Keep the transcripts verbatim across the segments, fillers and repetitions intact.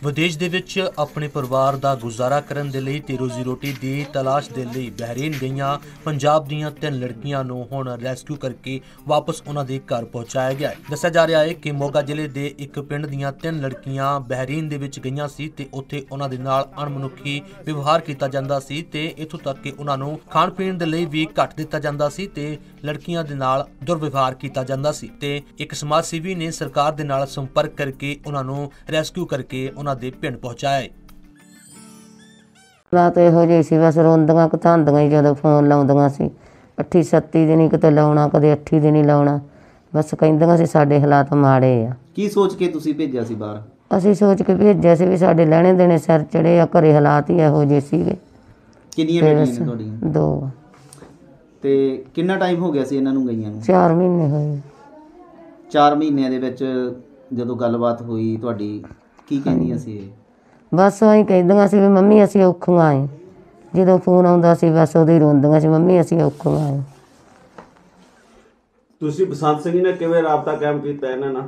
विदेश दे विच अपने परिवार दा गुजारा करन दे लई ते रोजी रोटी दी तलाश दे लई बहरीन गईयां पंजाब दीयां तीन लड़कियां नूं हुण रेस्क्यू करके वापस उन्हां दे घर पहुंचाया गया है। दस्सिया जा रहा है कि मोगा जिले दे एक पिंड दीयां तीन लड़कियां बहरीन दे विच गईयां सी ते उत्थे उन्हां दे नाल अणमनुखी व्यवहार कीता जांदा सी ते इत्थों तक कि उन्हां नूं खाण पीण दे लई भी घट दित्ता जांदा सी ते लड़कियां दे नाल दुर्व्यवहार कीता जांदा सी ते एक समाज सेवी ने सरकार दे नाल संपर्क करके उन्हां नूं रेस्क्यू करके उन्हां दे पिंड पहुंचाया। रात इहो ਜਿਹੀ ਸੀ बस ਰੋਂਦੀਆਂ ਕਤਾਂਦੀਆਂ ਹੀ ਜਦੋਂ ਫੋਨ ਲਾਉਂਦੀਆਂ ਸੀ ਅੱਠੀ ਸੱਤੀ ਦਿਨ ਹੀ ਕਿਤੇ ਲਾਉਣਾ ਕਦੇ ਅੱਠੀ ਦਿਨ ਹੀ ਲਾਉਣਾ ਬਸ ਕਹਿੰਦੀਆਂ ਸੀ ਸਾਡੇ ਹਾਲਾਤ ਮਾੜੇ ਆ। ਕੀ ਸੋਚ ਕੇ ਤੁਸੀਂ ਭੇਜਿਆ ਸੀ ਬਾਹਰ? ਅਸੀਂ ਸੋਚ ਕੇ ਭੇਜਿਆ ਸੀ ਵੀ ਸਾਡੇ ਲੈਣੇ ਦੇਣੇ ਸਿਰ ਚੜੇ ਆ ਘਰੇ ਹਾਲਾਤ ਹੀ ਇਹੋ ਜਿਹੇ ਸੀਗੇ। ਕਿੰਨੀਆਂ ਬੇਟੀਆਂ ਨੇ ਤੁਹਾਡੀਆਂ? ਦੋ। ਤੇ ਕਿੰਨਾ ਟਾਈਮ ਹੋ ਗਿਆ ਸੀ ਇਹਨਾਂ ਨੂੰ ਗਈਆਂ ਨੂੰ? ਚਾਰ ਮਹੀਨੇ ਹੋਏ। ਚਾਰ ਮਹੀਨਿਆਂ ਦੇ ਵਿੱਚ ਜਦੋਂ ਗੱਲਬਾਤ ਹੋਈ ਤੁਹਾਡੀ ਕੀ ਕਹਿੰਦੀਆਂ ਸੀ ਇਹ? बस वही कहदियां सी भी मम्मी असीं औखियां आए जो फोन आउंदा सी बस उदों ही रोंदियां सी मम्मी असीं औखियां आए। तुसीं बसंत सिंह ने किवें राबता कायम कीता इन्हां नाल?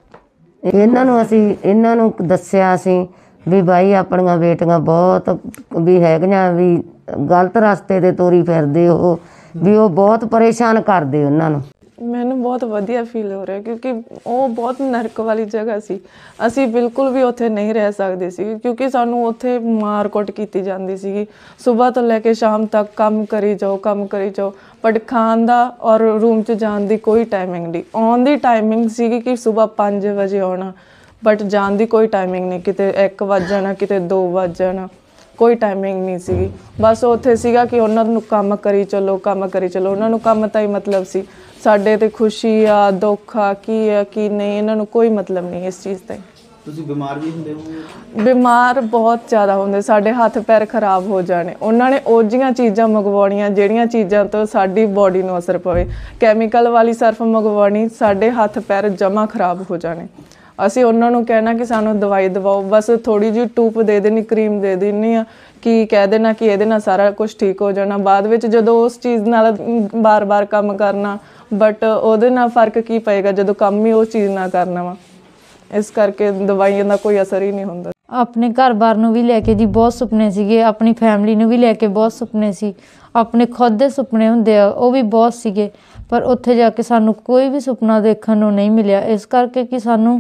इन्हां नूं असीं इन्हां नूं दस्सिया सी भी भाई अपणियां बेटियां बहुत भी हैगियां भी गलत रस्ते ते तोरी फिरदे हो भी वो बहुत परेशान करदे उन्हां नूं। ਮੈਨੂੰ ਬਹੁਤ ਵਧੀਆ ਫੀਲ ਹੋ ਰਿਹਾ ਕਿਉਂਕਿ ਉਹ ਬਹੁਤ ਨਰਕ ਵਾਲੀ ਜਗ੍ਹਾ ਸੀ। ਅਸੀਂ ਬਿਲਕੁਲ ਵੀ ਉੱਥੇ ਨਹੀਂ ਰਹਿ ਸਕਦੇ ਸੀ ਕਿਉਂਕਿ ਸਾਨੂੰ ਉੱਥੇ ਮਾਰ ਕੁੱਟ ਕੀਤੀ ਜਾਂਦੀ ਸੀਗੀ। ਸਵੇਰ ਤੋਂ ਲੈ ਕੇ ਸ਼ਾਮ ਤੱਕ ਕੰਮ ਕਰੀ ਜਾਓ ਕੰਮ ਕਰੀ ਜਾਓ ਬਟ ਖਾਣ ਦਾ ਔਰ ਰੂਮ 'ਚ ਜਾਣ ਦੀ ਕੋਈ ਟਾਈਮਿੰਗ ਨਹੀਂ। ਆਉਣ ਦੀ ਟਾਈਮਿੰਗ ਸੀਗੀ ਕਿ ਸਵੇਰ ਪੰਜ ਵਜੇ ਆਉਣਾ ਬਟ ਜਾਣ ਦੀ ਕੋਈ ਟਾਈਮਿੰਗ ਨਹੀਂ। ਕਿਤੇ ਇੱਕ ਵੱਜ ਜਾਣਾ ਕਿਤੇ ਦੋ ਵੱਜ ਜਾਣਾ ਕੋਈ ਟਾਈਮਿੰਗ ਨਹੀਂ ਸੀਗੀ। ਬਸ ਉੱਥੇ ਸੀਗਾ ਕਿ ਉਹਨਾਂ ਨੂੰ ਕੰਮ ਕਰੀ ਚਲੋ ਕੰਮ ਕਰੀ ਚਲੋ ਉਹਨਾਂ ਨੂੰ ਕੰਮ ਤਾਂ ਹੀ ਮਤਲਬ ਸੀ। ਸਾਡੇ ਤੇ ਖੁਸ਼ੀ ਆ ਦੁੱਖ ਆ ਕੀ ਆ ਕੀ ਨਹੀਂ ਇਹਨਾਂ ਨੂੰ ਕੋਈ ਮਤਲਬ ਨਹੀਂ ਇਸ ਚੀਜ਼ ਦਾ। ਤੁਸੀਂ ਬਿਮਾਰ ਵੀ ਹੁੰਦੇ ਹੋ? ਬਿਮਾਰ ਬਹੁਤ ਜ਼ਿਆਦਾ ਹੁੰਦੇ ਸਾਡੇ ਹੱਥ ਪੈਰ ਖਰਾਬ ਹੋ ਜਾਣੇ। ਉਹਨਾਂ ਨੇ ਉਹ ਜਿਹੀਆਂ ਚੀਜ਼ਾਂ ਮੰਗਵਾਉਣੀਆਂ ਜਿਹੜੀਆਂ ਚੀਜ਼ਾਂ ਤੋਂ ਸਾਡੀ ਬੋਡੀ ਨੂੰ ਅਸਰ ਪਵੇ। ਕੈਮੀਕਲ ਵਾਲੀ ਸਰਫ ਮੰਗਵਾਉਣੀ ਸਾਡੇ ਹੱਥ ਪੈਰ ਜਮਾ ਖਰਾਬ ਹੋ ਜਾਣੇ। ਅਸੀਂ ਉਹਨਾਂ ਨੂੰ ਕਹਿਣਾ ਕਿ ਸਾਨੂੰ ਦਵਾਈ ਦਵਾਓ ਬਸ ਥੋੜ੍ਹੀ ਜਿਹੀ ਟੂਪ ਦੇ ਦੇਣੀ ਕਰੀਮ ਦੇ ਦੇਣੀ ਆ ਕਿ ਕਹਿ ਦੇਣਾ ਕਿ ਇਹਦੇ ਨਾਲ ਸਾਰਾ ਕੁਛ ਠੀਕ ਹੋ ਜਾਣਾ। ਬਾਅਦ ਵਿੱਚ ਜਦੋਂ ਉਸ ਚੀਜ਼ ਨਾਲ ਬਾਰ ਬਾਰ ਕੰਮ ਕਰਨਾ ਬਟ ਉਹਦੇ ਨਾਲ ਫਰਕ ਕੀ ਪਏਗਾ ਜਦੋਂ ਕੰਮ ਹੀ ਉਸ ਚੀਜ਼ ਨਾਲ ਕਰਨਾ ਵਾ। ਇਸ ਕਰਕੇ ਦਵਾਈਆਂ ਦਾ ਕੋਈ ਅਸਰ ਹੀ ਨਹੀਂ ਹੁੰਦਾ। ਆਪਣੇ ਘਰ-ਬਾਰ ਨੂੰ ਵੀ ਲੈ ਕੇ ਜੀ ਬਹੁਤ ਸੁਪਨੇ ਸੀਗੇ ਆਪਣੀ ਫੈਮਿਲੀ ਨੂੰ ਵੀ ਲੈ ਕੇ ਬਹੁਤ ਸੁਪਨੇ ਸੀ ਆਪਣੇ ਖੁਦ ਦੇ ਸੁਪਨੇ ਹੁੰਦੇ ਆ ਉਹ ਵੀ ਬਹੁਤ ਸੀਗੇ ਪਰ ਉੱਥੇ ਜਾ ਕੇ ਸਾਨੂੰ ਕੋਈ ਵੀ ਸੁਪਨਾ ਦੇਖਣ ਨੂੰ ਨਹੀਂ ਮਿਲਿਆ। ਇਸ ਕਰਕੇ ਕਿ ਸਾਨੂੰ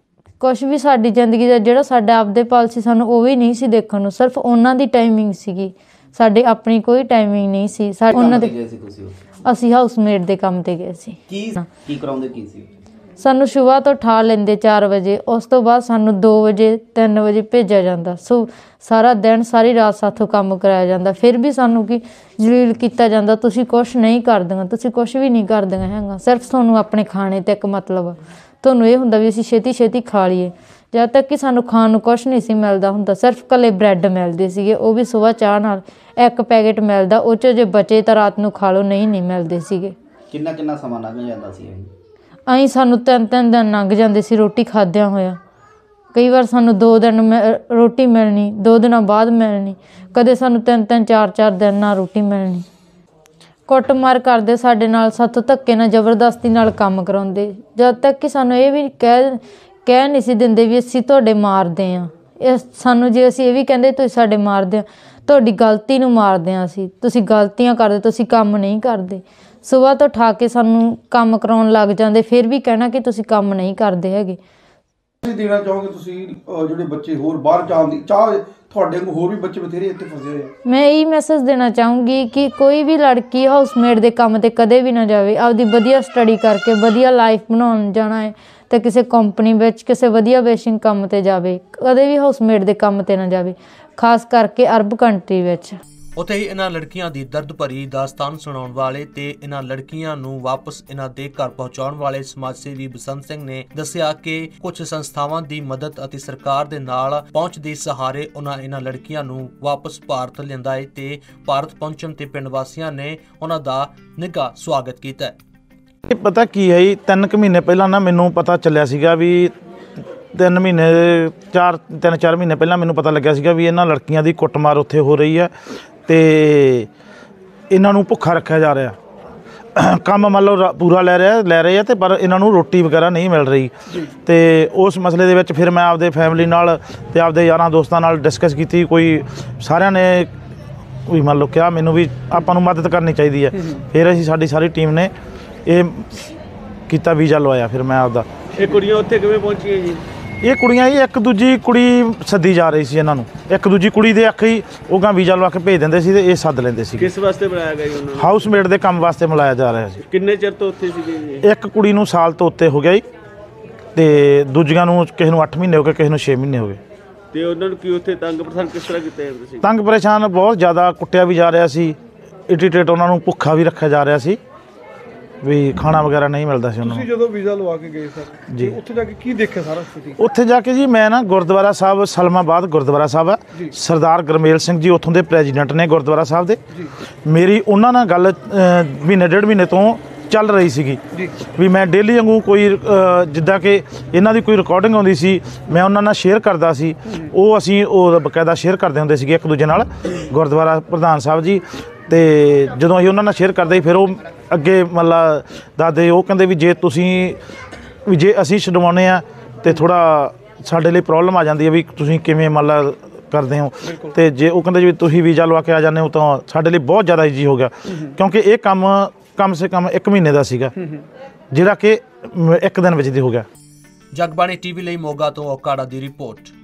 ਕੁਛ ਵੀ ਸਾਡੀ ਜ਼ਿੰਦਗੀ ਦਾ ਜਿਹੜਾ ਸਾਡਾ ਆਪਦੇ ਪਲ ਸੀ ਸਾਨੂੰ ਉਹ ਵੀ ਨਹੀਂ ਸੀ ਦੇਖਣ ਨੂੰ। ਸਿਰਫ ਉਹਨਾਂ ਦੀ ਟਾਈਮਿੰਗ ਸੀਗੀ ਸਾਡੀ ਆਪਣੀ ਕੋਈ ਟਾਈਮਿੰਗ ਨਹੀਂ ਸੀ। ਉਹਨਾਂ ਦੇ ਅਸੀਂ ਹਾਊਸਮੇਟ ਦੇ ਕੰਮ ਤੇ ਗਏ ਸੀ। ਕੀ ਕੀ ਕਰਾਉਂਦੇ ਕੀ ਸੀ? ਸਾਨੂੰ ਸੁਬਾਹ ਤੋਂ ਉਠਾ ਲੈਂਦੇ ਚਾਰ ਵਜੇ ਉਸ ਤੋਂ ਬਾਅਦ ਸਾਨੂੰ ਦੋ ਵਜੇ ਤਿੰਨ ਵਜੇ ਭੇਜਿਆ ਜਾਂਦਾ। ਸੋ ਸਾਰਾ ਦਿਨ ਸਾਰੀ ਰਾਤ ਸਾਥੋਂ ਕੰਮ ਕਰਾਇਆ ਜਾਂਦਾ ਫਿਰ ਵੀ ਸਾਨੂੰ ਕੀ ਜਲੀਲ ਕੀਤਾ ਜਾਂਦਾ ਤੁਸੀਂ ਕੁਛ ਨਹੀਂ ਕਰਦੀਆਂ ਤੁਸੀਂ ਕੁਛ ਵੀ ਨਹੀਂ ਕਰਦੀਆਂ ਹੈਗਾ ਸਿਰਫ ਤੁਹਾਨੂੰ ਆਪਣੇ ਖਾਣੇ ਤੇ ਇੱਕ ਮਤਲਬ ਤੁਹਾਨੂੰ ਇਹ ਹੁੰਦਾ ਵੀ ਅਸੀਂ ਛੇਤੀ ਛੇਤੀ ਖਾ ਲਈਏ। ਜਦ ਤੱਕ ਕਿ ਸਾਨੂੰ ਖਾਣ ਨੂੰ ਕੁਛ ਨਹੀਂ ਸੀ ਮਿਲਦਾ ਹੁੰਦਾ ਸਿਰਫ ਇਕੱਲੇ ਬ੍ਰੈਡ ਮਿਲਦੇ ਸੀਗੇ ਉਹ ਵੀ ਸੁਬਾਹ ਚਾਹ ਨਾਲ ਇੱਕ ਪੈਕੇਟ ਮਿਲਦਾ ਉਹ 'ਚ ਜੇ ਬਚੇ ਤਾਂ ਰਾਤ ਨੂੰ ਖਾ ਲਓ ਨਹੀਂ ਨਹੀਂ ਮਿਲਦੇ ਸੀਗੇ। ਕਿੰਨਾ ਕਿੰਨਾ ਸਮਾਂ ਲੰਘ ਜਾਂਦਾ ਸੀ? ਅਸੀਂ ਸਾਨੂੰ ਤਿੰਨ ਤਿੰਨ ਦਿਨ ਲੰਘ ਜਾਂਦੇ ਸੀ ਰੋਟੀ ਖਾਦਿਆਂ ਹੋਇਆ। ਕਈ ਵਾਰ ਸਾਨੂੰ ਦੋ ਦਿਨ ਮ ਰੋਟੀ ਮਿਲਣੀ ਦੋ ਦਿਨਾਂ ਬਾਅਦ ਮਿਲਣੀ ਕਦੇ ਸਾਨੂੰ ਤਿੰਨ ਤਿੰਨ ਚਾਰ ਚਾਰ ਦਿਨ ਨਾਲ ਰੋਟੀ ਮਿਲਣੀ। ਕੁੱਟਮਾਰ ਕਰਦੇ ਸਾਡੇ ਨਾਲ ਸਾਥੋਂ ਧੱਕੇ ਨਾਲ ਜ਼ਬਰਦਸਤੀ ਨਾਲ ਕੰਮ ਕਰਾਉਂਦੇ ਜਦ ਤੱਕ ਕਿ ਸਾਨੂੰ ਇਹ ਵੀ ਕਹਿ ਕਹਿ ਨਹੀਂ ਸੀ ਦਿੰਦੇ ਵੀ ਅਸੀਂ ਤੁਹਾਡੇ ਮਾਰਦੇ ਹਾਂ। ਇਹ ਸਾਨੂੰ ਜੇ ਅਸੀਂ ਇਹ ਵੀ ਕਹਿੰਦੇ ਤੁਸੀਂ ਸਾਡੇ ਮਾਰਦੇ ਹਾਂ ਤੁਹਾਡੀ ਗਲਤੀ ਨੂੰ ਮਾਰਦੇ ਹਾਂ ਅਸੀਂ ਤੁਸੀਂ ਗਲਤੀਆਂ ਕਰਦੇ ਤੁਸੀਂ ਕੰਮ ਨਹੀਂ ਕਰਦੇ। ਸੁਬਾਹ ਤੋਂ ਉਠਾ ਕੇ ਸਾਨੂੰ ਕੰਮ ਕਰਾਉਣ ਲੱਗ ਜਾਂਦੇ ਫਿਰ ਵੀ ਕਹਿਣਾ ਕਿ ਤੁਸੀਂ ਕੰਮ ਨਹੀਂ ਕਰਦੇ ਹੈਗੇ। ਤੁਸੀਂ ਦੇਣਾ ਚਾਹੋਗੇ ਤੁਸੀਂ ਜਿਹੜੇ ਬੱਚੇ ਹੋਰ ਬਾਹਰ ਜਾਣ ਦੀ ਚਾਹ ਤੁਹਾਡੇ ਨੂੰ ਹੋਰ ਵੀ ਬੱਚੇ ਬਥੇਰੇ ਇੱਥੇ ਫਸੇ ਹੋਏ ਆ। ਮੈਂ ਇਹੀ ਮੈਸੇਜ ਦੇਣਾ ਚਾਹੂੰਗੀ ਕਿ ਕੋਈ ਵੀ ਲੜਕੀ ਹਾਊਸਮੇਟ ਦੇ ਕੰਮ ਤੇ ਕਦੇ ਵੀ ਨਾ ਜਾਵੇ। ਆਪਦੀ ਵਧੀਆ ਸਟੱਡੀ ਕਰਕੇ ਵਧੀਆ ਲਾਈਫ ਬਣਾਉਣ ਜਾਣਾ ਹੈ ਤਾਂ ਕਿਸੇ ਕੰਪਨੀ ਵਿੱਚ ਕਿਸੇ ਵਧੀਆ ਵੇਸ਼ਿੰਗ ਕੰਮ ਤੇ ਜਾਵੇ ਕਦੇ ਵੀ ਹਾਊਸਮੇਟ ਦੇ ਕੰਮ ਤੇ ਨਾ ਜਾਵੇ ਖਾਸ ਕਰਕੇ ਅਰਬ ਕੰਟਰੀ ਵਿੱਚ। ਉੱਥੇ ਹੀ ਇਹਨਾਂ ਲੜਕੀਆਂ ਦੀ ਦਰਦ ਭਰੀ ਦਾਸਤਾਨ ਸੁਣਾਉਣ ਵਾਲੇ ਤੇ ਇਹਨਾਂ ਲੜਕੀਆਂ ਨੂੰ ਵਾਪਸ ਇਹਨਾਂ ਦੇ ਘਰ ਪਹੁੰਚਾਉਣ ਵਾਲੇ ਸਮਾਜ ਸੇਵੀ ਬਸੰਤ ਸਿੰਘ ਨੇ ਦੱਸਿਆ ਕਿ ਕੁਝ ਸੰਸਥਾਵਾਂ ਦੀ ਮਦਦ ਅਤੇ ਸਰਕਾਰ ਦੇ ਨਾਲ ਪਹੁੰਚ ਦੇ ਸਹਾਰੇ ਉਹਨਾਂ ਇਹਨਾਂ ਲੜਕੀਆਂ ਨੂੰ ਵਾਪਸ ਭਾਰਤ ਲਿਆਂਦਾ ਹੈ ਤੇ ਭਾਰਤ ਪਹੁੰਚਣ ਤੇ ਪਿੰਡ ਵਾਸੀਆਂ ਨੇ ਉਹਨਾਂ ਦਾ ਨਿੱਘਾ ਸਵਾਗਤ ਕੀਤਾ। ਇਹ ਪਤਾ ਕੀ ਹੈ ਜੀ ਤਿੰਨ ਕੁ ਮਹੀਨੇ ਪਹਿਲਾਂ ਨਾ ਮੈਨੂੰ ਪਤਾ ਚੱਲਿਆ ਸੀਗਾ ਵੀ ਤਿੰਨ ਮਹੀਨੇ ਚਾਰ ਤਿੰਨ ਚਾਰ ਮਹੀਨੇ ਪਹਿਲਾਂ ਮੈਨੂੰ ਪਤਾ ਲੱਗਿਆ ਸੀਗਾ ਵੀ ਇਹਨਾਂ ਲੜਕੀਆਂ ਦੀ ਕੁੱਟਮਾਰ ਉੱਥੇ ਹੋ ਰਹੀ ਹੈ ਤੇ ਇਹਨਾਂ ਨੂੰ ਭੁੱਖਾ ਰੱਖਿਆ ਜਾ ਰਿਹਾ। ਕੰਮ ਮੰਨ ਲਓ ਰ- ਪੂਰਾ ਲੈ ਰਿਹਾ ਲੈ ਰਹੇ ਆ ਤੇ ਪਰ ਇਹਨਾਂ ਨੂੰ ਰੋਟੀ ਵਗੈਰਾ ਨਹੀਂ ਮਿਲ ਰਹੀ ਤੇ ਉਸ ਮਸਲੇ ਦੇ ਵਿੱਚ ਫਿਰ ਮੈਂ ਆਪਦੇ ਫੈਮਿਲੀ ਨਾਲ ਤੇ ਆਪਦੇ ਯਾਰਾਂ ਦੋਸਤਾਂ ਨਾਲ ਡਿਸਕਸ ਕੀਤੀ। ਕੋਈ ਸਾਰਿਆਂ ਨੇ ਵੀ ਮੰਨ ਲਓ ਕਿਹਾ ਮੈਨੂੰ ਵੀ ਆਪਾਂ ਨੂੰ ਮਦਦ ਕਰਨੀ ਚਾਹੀਦੀ ਹੈ। ਫਿਰ ਅਸੀਂ ਸਾਡੀ ਸਾਰੀ ਟੀਮ ਨੇ ਇਹ ਕੀਤਾ, ਵੀਜ਼ਾ ਲਵਾਇਆ ਫਿਰ ਮੈਂ ਆਪਦਾ। ਇਹ ਕੁੜੀਆਂ ਉੱਥੇ ਕਿਵੇਂ ਪਹੁੰਚੀਆਂ ਜੀ? ਇਹ ਕੁੜੀਆਂ ਜੀ ਇੱਕ ਦੂਜੀ ਕੁੜੀ ਸੱਦੀ ਜਾ ਰਹੀ ਸੀ ਇਹਨਾਂ ਨੂੰ, ਇੱਕ ਦੂਜੀ ਕੁੜੀ ਦੇ ਅੱਖ ਹੀ ਉਹ ਗਾਂ ਵੀਜ਼ਾ ਲਵਾ ਕੇ ਭੇਜ ਦਿੰਦੇ ਸੀ ਤੇ ਇਹ ਸੱਦ ਲੈਂਦੇ ਸੀ। ਕਿਸ ਵਾਸਤੇ ਬਣਾਇਆ ਗਿਆ ਜੀ ਉਹਨਾਂ ਨੂੰ? ਹਾਊਸਮੇਟ ਦੇ ਕੰਮ ਵਾਸਤੇ ਮਿਲਾਇਆ ਜਾ ਰਿਹਾ ਸੀ। ਕਿੰਨੇ ਚਿਰ ਤੋਂ ਉੱਥੇ ਸੀਗੇ ਜੀ? ਇੱਕ ਕੁੜੀ ਨੂੰ ਸਾਲ ਤੋਂ ਉੱਤੇ ਹੋ ਗਿਆ ਜੀ ਤੇ ਦੂਜੀਆਂ ਨੂੰ ਕਿਸੇ ਨੂੰ ਅੱਠ ਮਹੀਨੇ ਹੋ ਗਏ, ਕਿਸੇ ਨੂੰ ਛੇ ਮਹੀਨੇ ਹੋ ਗਏ। ਤੇ ਉਹਨਾਂ ਨੂੰ ਕੀ ਉੱਥੇ ਤੰਗ ਪਰੇਸ਼ਾਨ ਕਿਸ ਤਰ੍ਹਾਂ ਕੀਤਾ ਜਾਂਦਾ ਸੀ? ਤੰਗ ਪਰੇਸ਼ਾਨ ਬਹੁਤ ਜ਼ਿਆਦਾ ਕੁੱਟਿਆ ਵੀ ਜਾ ਰਿਹਾ ਸੀ, ਇਰੀਟੇਟ ਉਹਨਾਂ ਨੂੰ ਭੁੱਖਾ ਵੀ ਰੱਖਿਆ ਜਾ ਰਿਹਾ ਸੀ, ਵੀ ਖਾਣਾ ਵਗੈਰਾ ਨਹੀਂ ਮਿਲਦਾ ਸੀ ਉਹਨਾਂ ਤੁਸੀਂ ਨੂੰ। ਜਦੋਂ ਵੀਜ਼ਾ ਲਵਾ ਕੇ ਗਏ ਸਰ ਜੀ। ਉੱਥੇ ਜਾ ਕੇ ਕੀ ਦੇਖਿਆ ਸਾਰਾ ਸਥਿਤੀ? ਉੱਥੇ ਜਾ ਕੇ ਜੀ ਮੈਂ ਨਾ ਗੁਰਦੁਆਰਾ ਸਾਹਿਬ ਸਲਮਾਬਾਦ ਗੁਰਦੁਆਰਾ ਸਾਹਿਬ ਹੈ, ਸਰਦਾਰ ਗੁਰਮੇਲ ਸਿੰਘ ਜੀ ਉੱਥੋਂ ਦੇ ਪ੍ਰੈਜ਼ੀਡੈਂਟ ਨੇ ਗੁਰਦੁਆਰਾ ਸਾਹਿਬ ਦੇ। ਮੇਰੀ ਉਹਨਾਂ ਨਾਲ ਗੱਲ ਅ, ਮਹੀਨੇ ਡੇਢ ਮਹੀਨੇ ਤੋਂ ਚੱਲ ਰਹੀ ਸੀਗੀ ਵੀ ਮੈਂ ਡੇਲੀ ਵਾਂਗੂ ਕੋਈ ਅ, ਜਿੱਦਾਂ ਕਿ ਇਹਨਾਂ ਦੀ ਕੋਈ ਰਿਕਾਰਡਿੰਗ ਆਉਂਦੀ ਸੀ ਮੈਂ ਉਹਨਾਂ ਨਾਲ ਸ਼ੇਅਰ ਕਰਦਾ ਸੀ, ਉਹ ਅਸੀਂ ਉਹ ਬਕਾਇਦਾ ਸ਼ੇਅਰ ਕਰਦੇ ਹੁੰਦੇ ਸੀਗੇ ਇੱਕ ਦੂਜੇ ਨਾਲ, ਗੁਰਦੁਆਰਾ ਪ੍ਰਧਾਨ ਸਾਹਿਬ ਜੀ। ਤੇ ਜਦੋਂ ਅਸੀਂ ਉਹਨਾਂ ਨਾਲ ਸ਼ੇਅਰ ਕਰਦੇ ਸੀ ਫਿਰ ਉਹ ਅੱਗੇ ਮਤਲਬ ਦੱਸਦੇ, ਉਹ ਕਹਿੰਦੇ ਵੀ ਜੇ ਤੁਸੀਂ ਵੀ ਜੇ ਅਸੀਂ ਛਡਵਾਉਂਦੇ ਆ ਤੇ ਥੋੜ੍ਹਾ ਸਾਡੇ ਲਈ ਪ੍ਰੋਬਲਮ ਆ ਜਾਂਦੀ ਹੈ ਵੀ ਤੁਸੀਂ ਕਿਵੇਂ ਮਤਲਬ ਕਰਦੇ ਹੋ। ਤੇ ਜੇ ਉਹ ਕਹਿੰਦੇ ਜੀ ਤੁਸੀਂ ਵੀਜ਼ਾ ਲਵਾ ਕੇ ਆ ਜਾਂਦੇ ਹੋ ਤਾਂ ਸਾਡੇ ਲਈ ਬਹੁਤ ਜ਼ਿਆਦਾ ਈਜ਼ੀ ਹੋ ਗਿਆ, ਕਿਉਂਕਿ ਇਹ ਕੰਮ ਕਮ ਸੇ ਕਮ ਇੱਕ ਮਹੀਨੇ ਦਾ ਸੀਗਾ ਜਿਹੜਾ ਕਿ ਇੱਕ ਦਿਨ ਵਿੱਚ ਦੀ ਹੋ ਗਿਆ। ਜਗਬਾਣੀ ਟੀਵੀ ਲਈ ਮੋਗਾ ਤੋਂ ਓਕਾੜਾ ਦੀ ਰਿਪੋਰਟ।